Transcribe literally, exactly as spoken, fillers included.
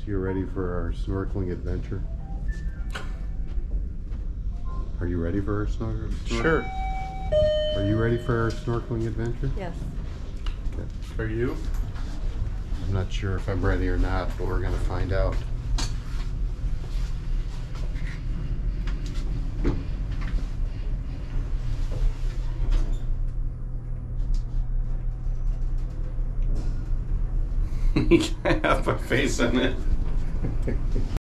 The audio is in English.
you ready for our snorkeling adventure? Are you ready for our snorkel? Sure. Are you ready for our snorkeling adventure? Yes. Okay. Are you? I'm not sure if I'm ready or not, but we're gonna find out. You can't have my face in it.